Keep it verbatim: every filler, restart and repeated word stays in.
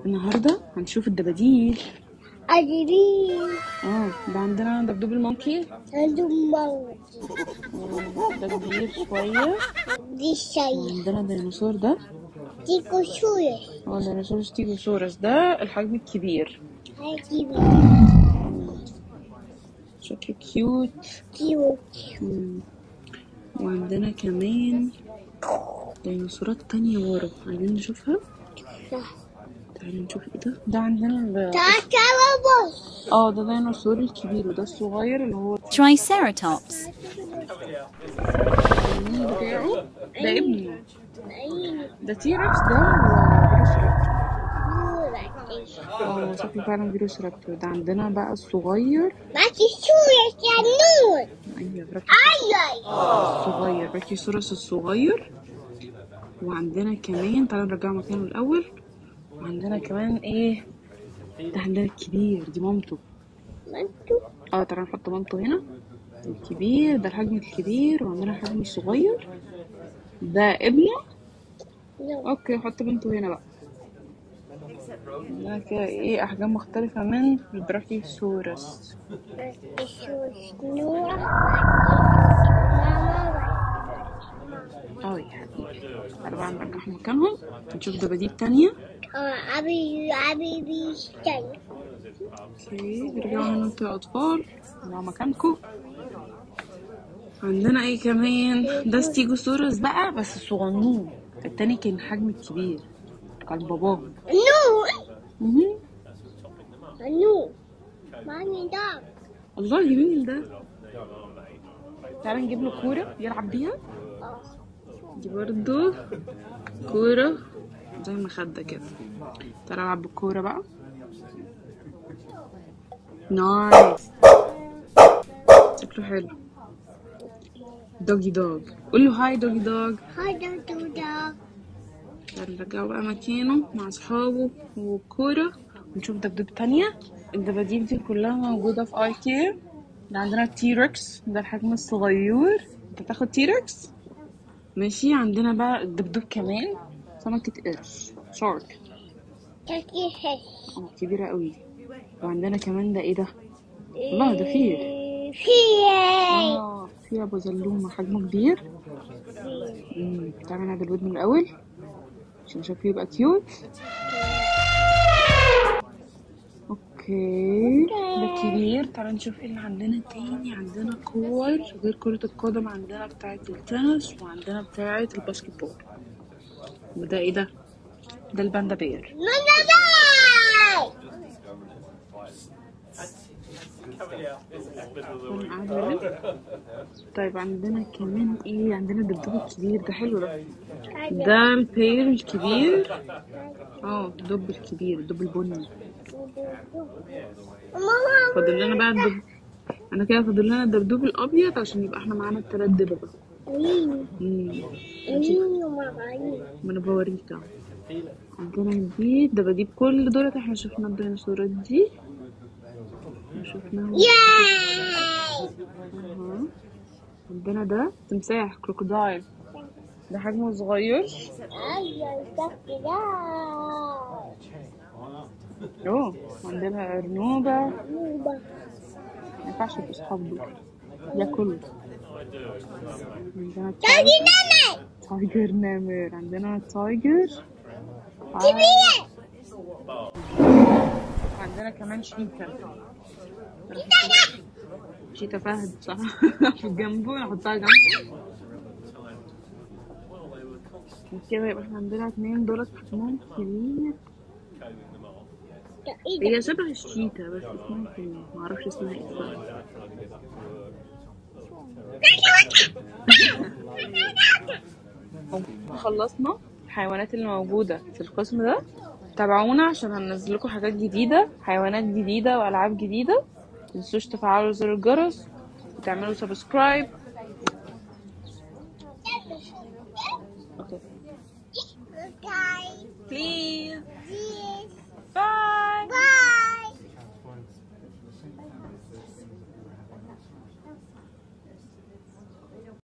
النهارده هنشوف الدباديب. أدري اه ده عندنا دبدوب المونكي. عنده موت ده كبير شوية. دي شيء وعندنا ديناصور ده. دي كسورة اه ديناصور ستيجوسورس ده الحجم الكبير. هاجي شكله كيوت. كيوت مم. وعندنا كمان ديناصورات تانية ورا، عايزين نشوفها. صح تعالوا نشوف ايه ده. ده عندنا ال- تعالى بص اه ده ديناصور الكبير وده الصغير اللي هو Triceratops. النون بتاعه. ده ابنه. أين ده تيركس ده وفيروسيرابتور. نورك اه شكله فعلا فيروسيرابتور. ده عندنا بقى الصغير. ما كسورة يا نور ايوه براكيوسورس أي الصغير، براكيوسورس الصغير. وعندنا كمان تعالوا نرجعه مكانه الاول. وعندنا كمان ايه ده، عندنا الكبير دي مامته. منتو اه تعالوا نحط مامته هنا. الكبير ده الحجم الكبير وعندنا الحجم الصغير ده ابنه. نو اوكي حط بنته هنا بقى. عندنا كده ايه احجام مختلفة من البراكيوسورس. كسورة نورة اه يا حبيبي تعالوا بقى نرجعهم مكانهم نشوف دباديب تانية. اه أبي أبي بيشتري اوكي ارجعوا هنا انتوا يا اطفال ارجعوا مكانكم. عندنا ايه كمان، ده ستيجوسورس بقى بس صغنون. التاني كان الحجم الكبير كان باباهم. نور مهم. نور ماني دار الله جميل ده. تعالى نجيب له كورة يلعب بيها. دي برضو كورة زي مخدة كده. تعالى العب بالكورة بقى. نايس شكله حلو. دوجي دوج قول له هاي دوجي دوج. هذا دودا تعالى نرجعه بقى مكانه مع اصحابه والكورة ونشوف دبدوب تانية. الدباديب دي كلها موجودة في اي كير. ده عندنا التيركس ده الحجم الصغير. انت تاخد تيركس ماشي. عندنا بقى الدبدوب كمان سمكة قرش شارك. تاكي هش اه كبيرة قوي. وعندنا كمان ده ايه ده، الله ده فيل. فيل اه فيل ابو زلومة حجمه كبير. امم تعالى نعمل ودنه الاول عشان شكله يبقى كيوت. اوكي ده كبير. تعالى نشوف ايه اللي عندنا تاني. عندنا كور غير كرة القدم، عندنا بتاعة التنس وعندنا بتاعة الباسكت بول. وده ايه ده، ده الباندا بير. طيب عندنا كمان ايه، عندنا الدبدوب الكبير ده حلو ده. ده البير الكبير. اه الدب الكبير الدب البني. فاضل لنا بقى الدب. انا كده فاضل لنا الدبدوب الابيض عشان يبقى احنا معانا التلات دببة. امم ما انا بوريك اهو. عندنا دي دباديب كل دولت احنا شفنا الديناصورات دي شفناهم. اها عندنا ده تمساح كروكودايل ده حجمه صغير. اوه عندنا ارنوبة ما ينفعش يبقوا صحاب دول ياكلوا. عندنا تايجر تايجر نمر. عندنا تايجر كبير. عندنا كمان شيتا. شيتا فهد صح. في جنبه نحطها جنبه كده يبقى احنا عندنا اتنين دولت حجمهم كبير. هي شبه الشيتا بس اسمها كبير معرفش اسمها ايه الصراحة. خلصنا الحيوانات اللي موجودة في القسم ده. تابعونا عشان هننزل لكم حاجات جديدة، حيوانات جديدة وألعاب جديدة. متنسوش تفعلوا زر الجرس وتعملوا سبسكرايب. Okay. Please. Bye.